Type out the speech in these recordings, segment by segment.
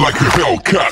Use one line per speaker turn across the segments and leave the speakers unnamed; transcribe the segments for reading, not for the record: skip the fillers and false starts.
like a Hellcat.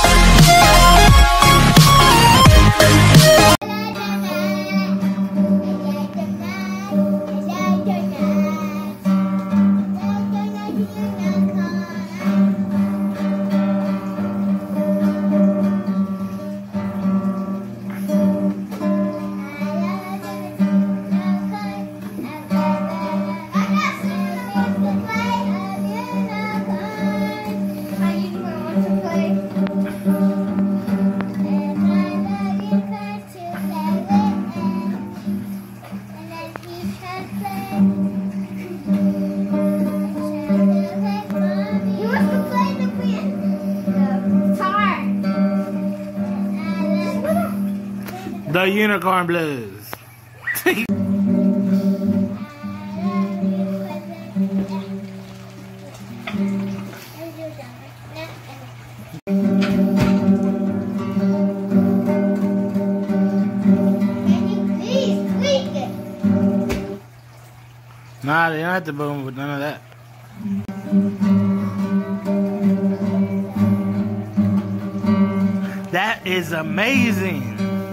The Unicorn Blues. Nah, they don't have to boom with none of that. That is amazing.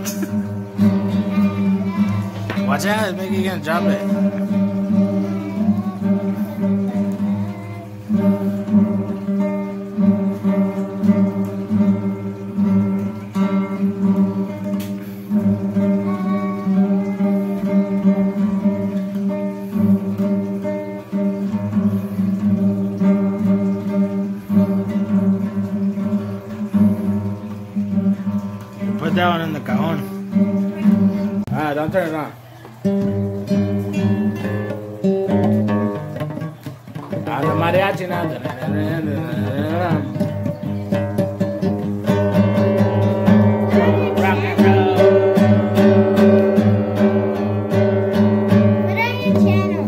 Watch out, maybe you're gonna drop it. Put that one in the cajon. Alright, don't turn it on. The mariachi now. Rock and roll.
Put on your channel.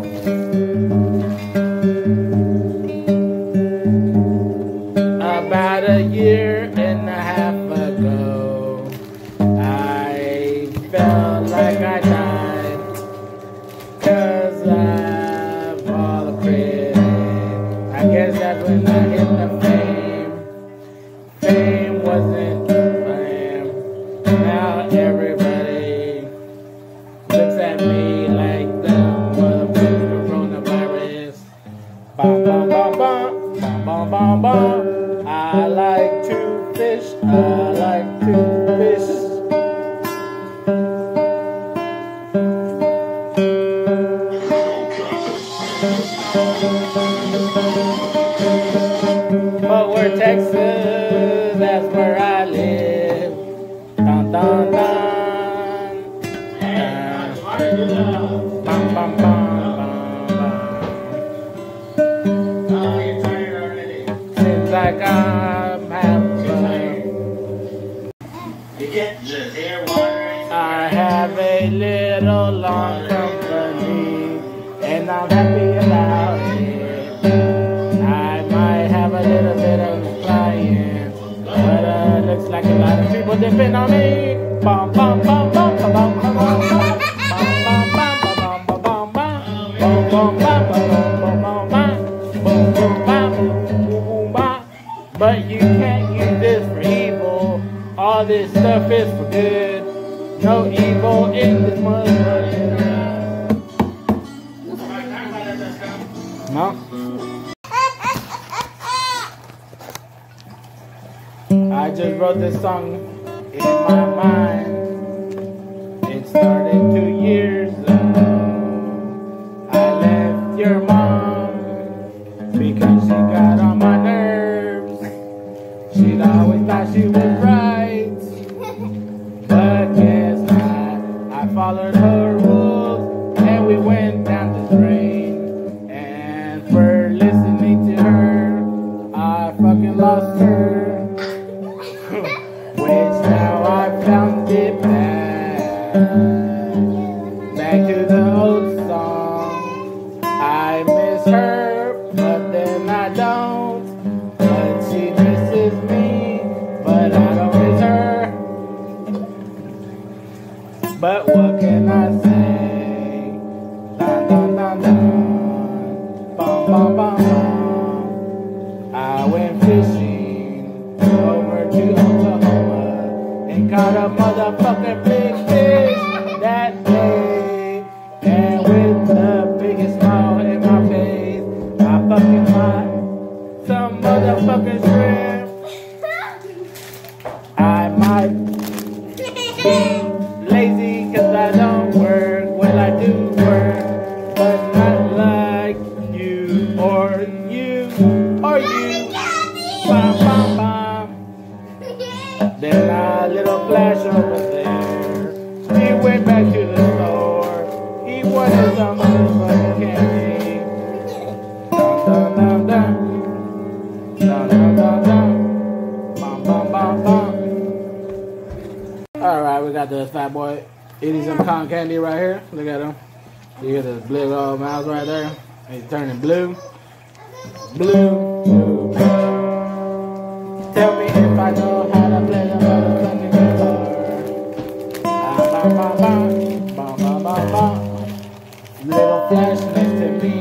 About a year and a half ago, I felt like I died, 'cause of all the credit. I guess that's when I hit the fame. Fame wasn't fame. Now everybody looks at me like the motherfucking coronavirus. Bum, bum, bum, bum, bum, bum, bum, bum. I like to fish. I like to fish. But we're Texas, that's where I live. Dun dun dun. Bum bum bum bum bum. Seems like I'm having fun. I have a little long company, and I'm happy about it. I might have a little bit of clients, but looks like a lot of people depend on me. Bum bum bum bum bum bum bum bum bum bum bum bum bum bum bum bum bum. But you can't use this for evil. All this stuff is for good. No evil in this motherfucker. No. I just wrote this song in my mind. It started 2 years ago. I left your mom because she got on my nerves. She'd always thought she was right, but guess not. I followed her rules and we went down the drain. And for listening to her, I fucking lost her. Which now I found it back to the old song. I miss her, but then I don't. But she misses me, but I don't miss her. But what can I say? Dun dun dun dun, bum bum bum bum. I went fishing Flash over there. He went back to the store. He wanted some motherfucking candy. Dun dun dun dun dun dun dun. Bum bum bum bum. All right, we got this fat boy eating some cotton candy right here. Look at him. You hear this big old mouth right there? He's turning blue. Blue, blue. Tell me if I know how to play the motherfucking guitar. Bum, bum, bum, bum, bum, bum, bum. Little Flash next to me.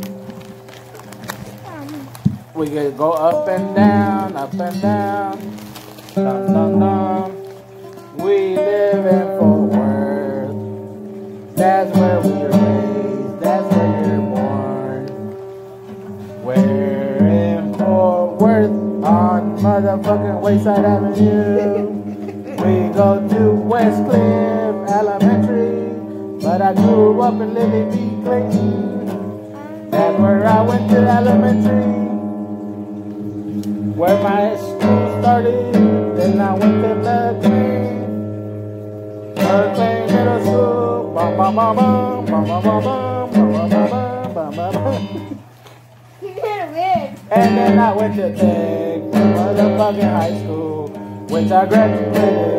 We could go up and down, up and down. Dum, dum, dum. We live in Fort Worth. That's where we are raised. That's where you're born. We're in Fort Worth on motherfucking Wayside Avenue. We go to West Cliff Elementary, but I grew up in Lily B. Clayton. That's where I went to elementary, where my school started. Then I went to Berkeley Middle School. Bum bum bum bum bum bum bum bum bum bum bum bum. And then I went to Tech, motherfucking high school, which I graduated